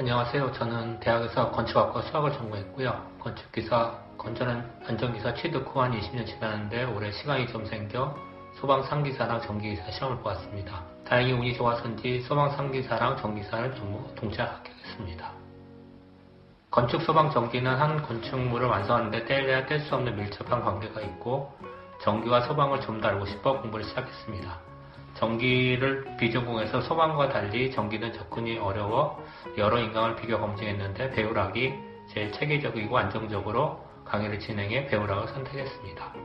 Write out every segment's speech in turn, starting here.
안녕하세요. 저는 대학에서 건축학과 수학을 전공했고요. 건축기사, 건전한 안전기사 취득 후 한 20년 지났는데 올해 시간이 좀 생겨 소방 상기사랑 전기기사 시험을 보았습니다. 다행히 운이 좋아서인지 소방 상기사랑 전기사를 전부 동시하게 됐습니다. 건축, 소방, 전기는 한 건축물을 완성하는데 뗄래야 뗄 수 없는 밀접한 관계가 있고 전기와 소방을 좀 더 알고 싶어 공부를 시작했습니다. 전기를 비전공해서 소방과 달리 전기는 접근이 어려워 여러 인강을 비교 검증했는데 배우락이 제일 체계적이고 안정적으로 강의를 진행해 배우락을 선택했습니다.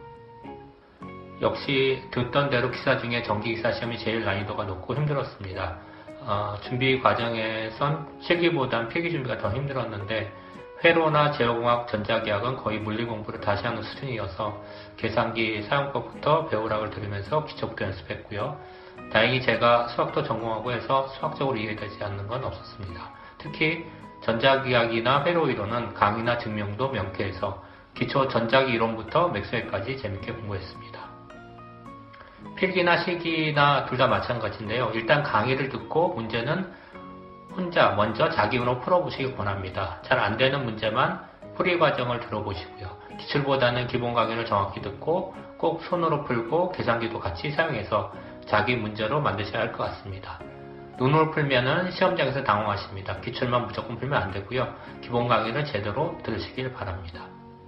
역시 듣던 대로 기사 중에 전기기사 시험이 제일 난이도가 높고 힘들었습니다. 준비 과정에선 실기보단 필기 준비가 더 힘들었는데 회로나 제어공학, 전자기학은 거의 물리 공부를 다시 하는 수준이어서 계산기 사용법부터 배우락을 들으면서 기초부터 연습했고요. 다행히 제가 수학도 전공하고 해서 수학적으로 이해되지 않는 건 없었습니다. 특히 전자기학이나 회로 이론은 강의나 증명도 명쾌해서 기초 전자기 이론부터 맥스웰까지 재밌게 공부했습니다. 필기나 실기나 둘 다 마찬가지인데요. 일단 강의를 듣고 문제는 혼자 먼저 자기 운으로 풀어보시기 권합니다. 잘 안되는 문제만 풀이 과정을 들어보시고요. 기출보다는 기본 강의를 정확히 듣고 꼭 손으로 풀고 계산기도 같이 사용해서 자기 문제로 만드셔야 할 것 같습니다. 눈으로 풀면은 시험장에서 당황하십니다. 기출만 무조건 풀면 안되고요. 기본 강의를 제대로 들으시길 바랍니다.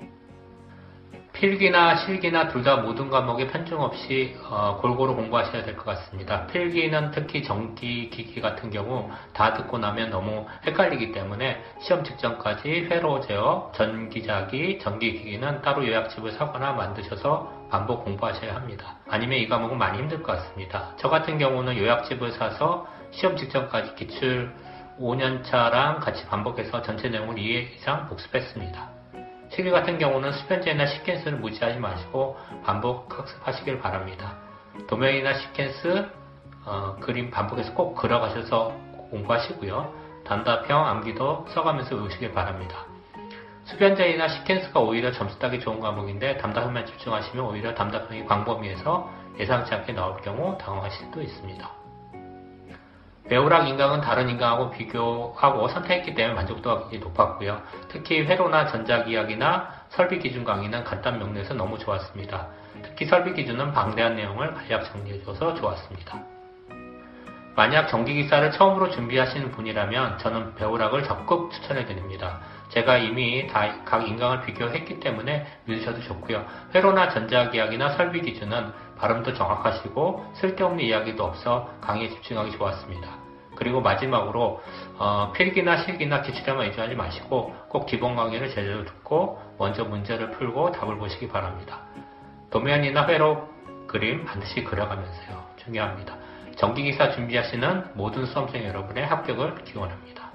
필기나 실기나 둘 다 모든 과목에 편중 없이 골고루 공부하셔야 될 것 같습니다. 필기는 특히 전기기기 같은 경우 다 듣고 나면 너무 헷갈리기 때문에 시험 직전까지 회로 제어, 전기자기, 전기기기는 따로 요약집을 사거나 만드셔서 반복 공부하셔야 합니다. 아니면 이 과목은 많이 힘들 것 같습니다. 저 같은 경우는 요약집을 사서 시험 직전까지 기출 5년차랑 같이 반복해서 전체 내용을 2회 이상 복습했습니다. 실기 같은 경우는 수변제나 시퀀스를 무시하지 마시고 반복 학습하시길 바랍니다. 도면이나 시퀀스, 그림 반복해서 꼭 그려가셔서 공부하시고요. 단답형, 암기도 써가면서 외우시길 바랍니다. 수변제나 시퀀스가 오히려 점수 따기 좋은 과목인데 단답형만 집중하시면 오히려 단답형이 광범위해서 예상치 않게 나올 경우 당황하실 수도 있습니다. 배우락 인강은 다른 인강하고 비교하고 선택했기 때문에 만족도가 굉장히 높았고요. 특히 회로나 전자기학이나 설비기준 강의는 간단 명료해서 너무 좋았습니다. 특히 설비기준은 방대한 내용을 간략 정리해줘서 좋았습니다. 만약 전기기사를 처음으로 준비하시는 분이라면 저는 배우락을 적극 추천해드립니다. 제가 이미 다 각 인강을 비교했기 때문에 믿으셔도 좋고요. 회로나 전자기학이나 설비기준은 발음도 정확하시고 쓸데없는 이야기도 없어 강의에 집중하기 좋았습니다. 그리고 마지막으로 필기나 실기나 기출에만 의존하지 마시고 꼭 기본 강의를 제대로 듣고 먼저 문제를 풀고 답을 보시기 바랍니다. 도면이나 회로 그림 반드시 그려가면서요. 중요합니다. 전기기사 준비하시는 모든 수험생 여러분의 합격을 기원합니다.